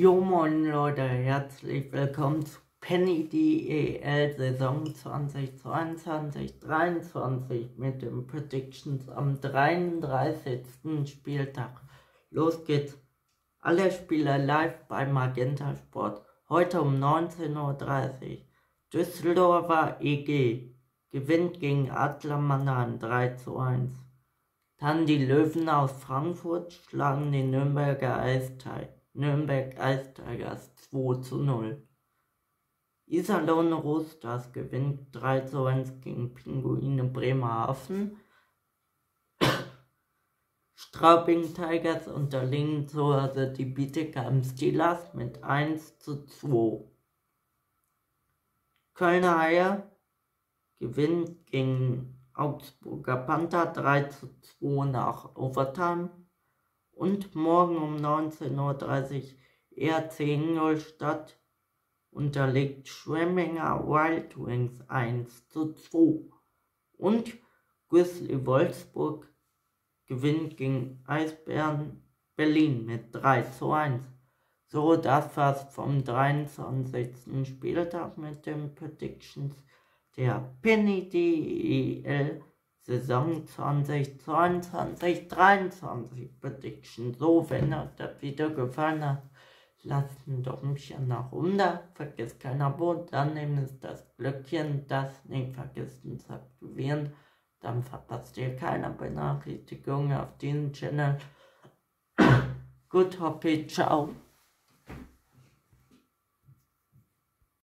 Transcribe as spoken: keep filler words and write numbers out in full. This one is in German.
Jo moin Leute, herzlich willkommen zu Penny D E L Saison zwanzig zweiundzwanzig dreiundzwanzig mit den Predictions am dreiunddreißigsten Spieltag. Los geht's. Alle Spieler live bei Magenta Sport. Heute um neunzehn Uhr dreißig. Düsseldorfer E G gewinnt gegen Adler Mannheim drei zu eins. Dann die Löwen aus Frankfurt schlagen die Nürnberger Eistei. Nürnberg Ice Tigers zwei zu null. Iserlohn Roosters gewinnt drei zu eins gegen Pinguine Bremerhaven. Straubing Tigers unterliegen zu Hause die Bietigheim Steelers mit eins zu zwei. Kölner Haie gewinnt gegen Augsburger Panther drei zu zwei nach Overtime. Und morgen um neunzehn Uhr dreißig E R C Ingolstadt unterliegt Schwemminger Wild Wings eins zu zwei. Und Grizzly Wolfsburg gewinnt gegen Eisbären Berlin mit drei zu eins. So, das war's vom dreiundzwanzigsten Spieltag mit den Predictions der Penny D E L Saison zwanzig zweiundzwanzig dreiundzwanzig Prediction. So, wenn euch das Video gefallen hat, lasst ein Däumchen nach oben da, vergesst kein Abo, dann nehmt das Glöckchen, das nicht vergessen zu aktivieren, dann verpasst ihr keine Benachrichtigung auf diesem Channel. Gut, hoppe, ciao.